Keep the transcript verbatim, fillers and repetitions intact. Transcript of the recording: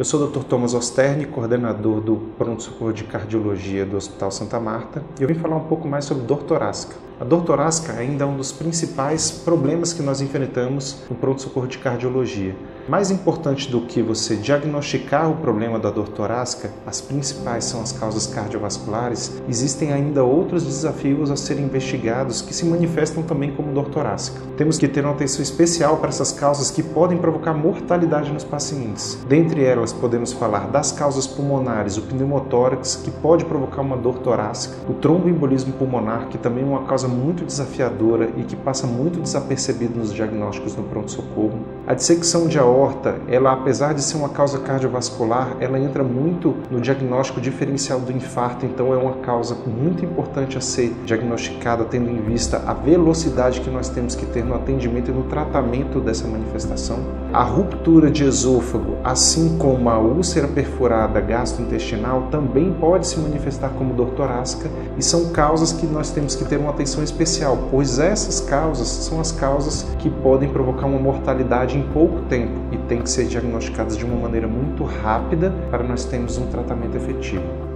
Eu sou o doutor Thomas Osterni, coordenador do pronto-socorro de cardiologia do Hospital Santa Marta, e eu vim falar um pouco mais sobre dor torácica. A dor torácica ainda é um dos principais problemas que nós enfrentamos no pronto-socorro de cardiologia. Mais importante do que você diagnosticar o problema da dor torácica, as principais são as causas cardiovasculares, existem ainda outros desafios a serem investigados que se manifestam também como dor torácica. Temos que ter uma atenção especial para essas causas que podem provocar mortalidade nos pacientes. Dentre elas, podemos falar das causas pulmonares, o pneumotórax, que pode provocar uma dor torácica, o tromboembolismo pulmonar, que também é uma causa muito desafiadora e que passa muito desapercebido nos diagnósticos no pronto-socorro. A dissecção de aorta, ela, apesar de ser uma causa cardiovascular, ela entra muito no diagnóstico diferencial do infarto, então é uma causa muito importante a ser diagnosticada, tendo em vista a velocidade que nós temos que ter no atendimento e no tratamento dessa manifestação. A ruptura de esôfago, assim como a úlcera perfurada gastrointestinal, também pode se manifestar como dor torácica e são causas que nós temos que ter uma atenção especial, pois essas causas são as causas que podem provocar uma mortalidade em pouco tempo e têm que ser diagnosticadas de uma maneira muito rápida para nós termos um tratamento efetivo.